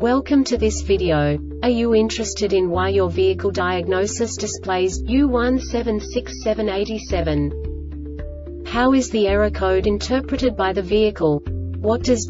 Welcome to this video. Are you interested in why your vehicle diagnosis displays U176787? How is the error code interpreted by the vehicle? What does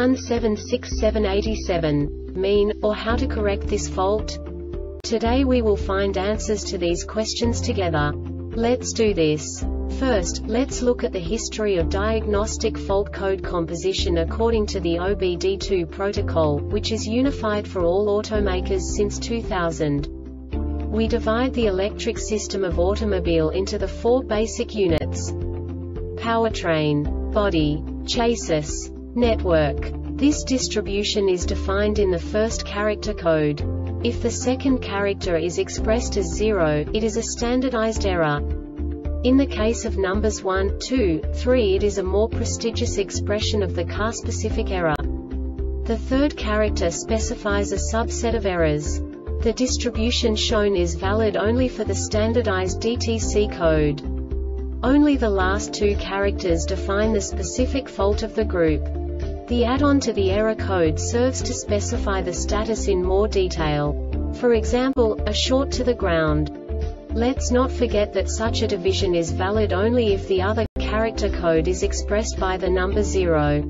U176787 mean, or how to correct this fault? Today we will find answers to these questions together. Let's do this. First, let's look at the history of diagnostic fault code composition according to the OBD2 protocol, which is unified for all automakers since 2000. We divide the electric system of automobile into the four basic units: powertrain, body, chassis, network. This distribution is defined in the first character code. If the second character is expressed as 0, it is a standardized error. In the case of numbers 1, 2, 3, it is a more prestigious expression of the car-specific error. The third character specifies a subset of errors. The distribution shown is valid only for the standardized DTC code. Only the last two characters define the specific fault of the group. The add-on to the error code serves to specify the status in more detail. For example, a short to the ground. Let's not forget that such a division is valid only if the other character code is expressed by the number 0.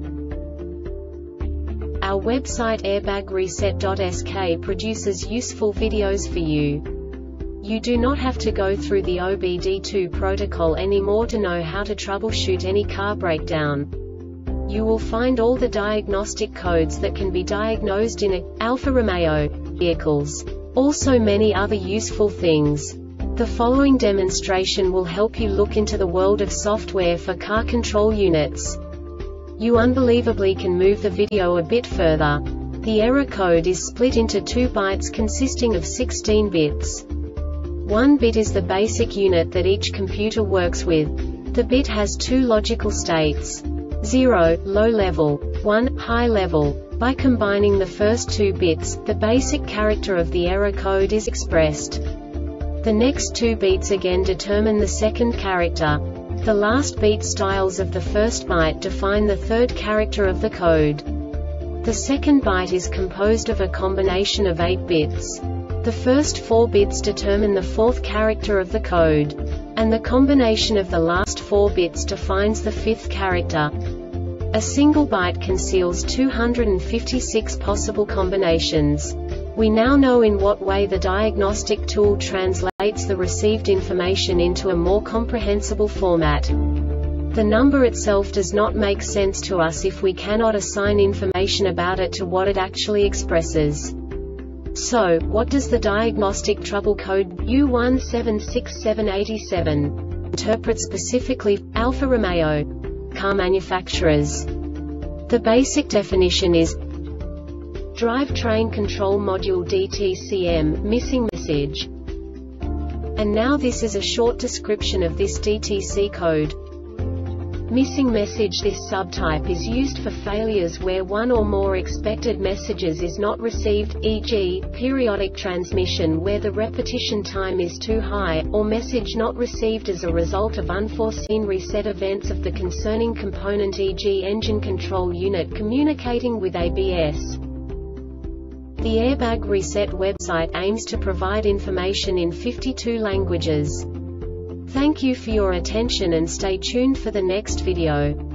Our website airbagreset.sk produces useful videos for you. You do not have to go through the OBD2 protocol anymore to know how to troubleshoot any car breakdown. You will find all the diagnostic codes that can be diagnosed in Alfa Romeo vehicles. Also many other useful things. The following demonstration will help you look into the world of software for car control units. You unbelievably can move the video a bit further. The error code is split into 2 bytes consisting of 16 bits. 1 bit is the basic unit that each computer works with. The bit has 2 logical states: 0, low level, 1, high level. By combining the first 2 bits, the basic character of the error code is expressed. The next 2 beats again determine the second character. The last beat styles of the first byte define the third character of the code. The second byte is composed of a combination of 8 bits. The first 4 bits determine the fourth character of the code. And the combination of the last 4 bits defines the fifth character. A single byte conceals 256 possible combinations. We now know in what way the diagnostic tool translates the received information into a more comprehensible format. The number itself does not make sense to us if we cannot assign information about it to what it actually expresses. So, what does the diagnostic trouble code U176787 interpret specifically for Alfa Romeo car manufacturers? The basic definition is Drivetrain Control Module DTCM, missing message. And now this is a short description of this DTC code. Missing message. This subtype is used for failures where one or more expected messages is not received, e.g., periodic transmission where the repetition time is too high, or message not received as a result of unforeseen reset events of the concerning component, e.g. engine control unit communicating with ABS. The Airbag Reset website aims to provide information in 52 languages. Thank you for your attention and stay tuned for the next video.